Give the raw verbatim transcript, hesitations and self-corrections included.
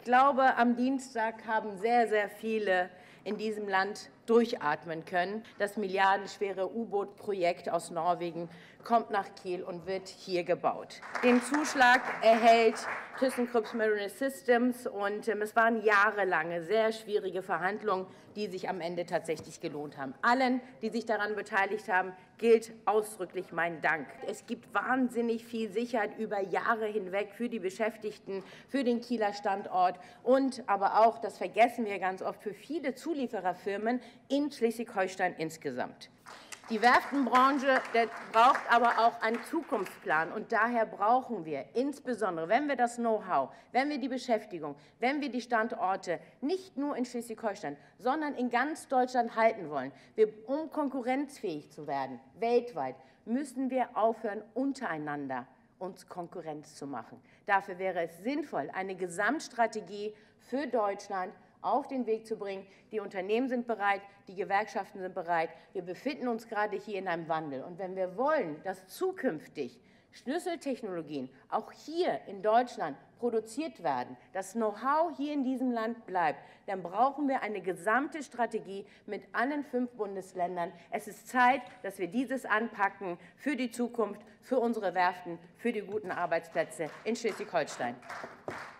Ich glaube, am Dienstag haben sehr, sehr viele in diesem Land durchatmen können. Das milliardenschwere U-Boot-Projekt aus Norwegen kommt nach Kiel und wird hier gebaut. Den Zuschlag erhält ThyssenKrupp Marine Systems, und ähm, es waren jahrelange sehr schwierige Verhandlungen, die sich am Ende tatsächlich gelohnt haben. Allen, die sich daran beteiligt haben, gilt ausdrücklich mein Dank. Es gibt wahnsinnig viel Sicherheit über Jahre hinweg für die Beschäftigten, für den Kieler Standort und aber auch, das vergessen wir ganz oft, für viele Zuliefererfirmen in Schleswig-Holstein insgesamt. Die Werftenbranche braucht aber auch einen Zukunftsplan, und daher brauchen wir insbesondere, wenn wir das Know-how, wenn wir die Beschäftigung, wenn wir die Standorte nicht nur in Schleswig-Holstein, sondern in ganz Deutschland halten wollen, wir, um konkurrenzfähig zu werden, weltweit, müssen wir aufhören, untereinander uns Konkurrenz zu machen. Dafür wäre es sinnvoll, eine Gesamtstrategie für Deutschland auf den Weg zu bringen. Die Unternehmen sind bereit, die Gewerkschaften sind bereit. Wir befinden uns gerade hier in einem Wandel. Und wenn wir wollen, dass zukünftig Schlüsseltechnologien auch hier in Deutschland produziert werden, das Know-how hier in diesem Land bleibt, dann brauchen wir eine gesamte Strategie mit allen fünf Bundesländern. Es ist Zeit, dass wir dieses anpacken für die Zukunft, für unsere Werften, für die guten Arbeitsplätze in Schleswig-Holstein.